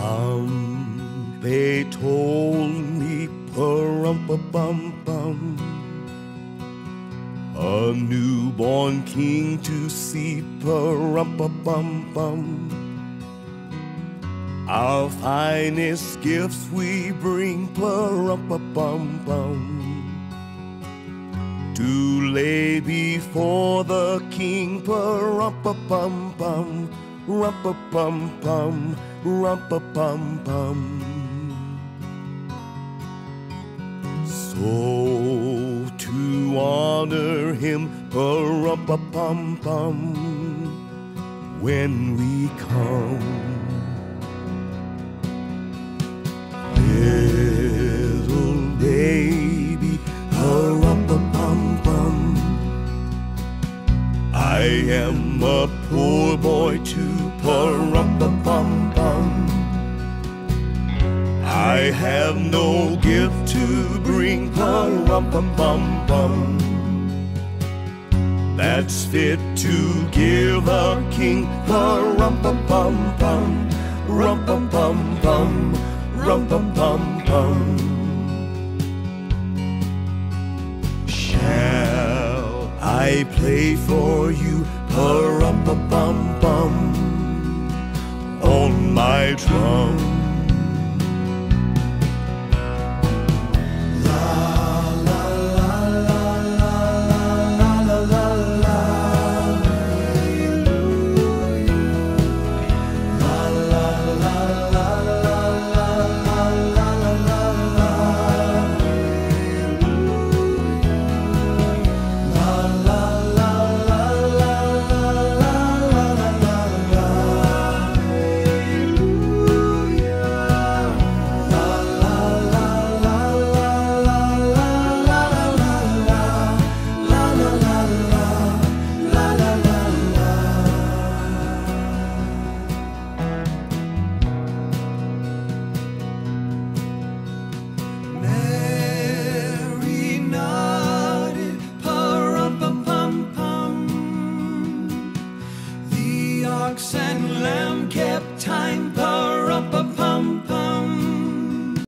Come, they told me, pa-rum-pa-bum-bum, a newborn king to see, pa-rum-pa-bum-bum. Our finest gifts we bring, pa-rum-pa-bum-bum, to lay before the king, pa-rum-pa-bum-bum, rum-pa-bum-bum, rum-pa-bum-bum. So to honor him, pa-rum-pa-bum-bum, when we come, little baby, pa-rum-pa-bum-bum, I am a poor boy too, pa-rum-pa-bum-bum. I have no gift to bring, pa-rum-pa-bum-bum, that's fit to give a king, pa-rum-pa-bum-bum, rum-pa-bum-bum, rum-pa-bum-bum. Shall I play for you, pa-rum-pa-bum-bum, on my drum? And lamb kept time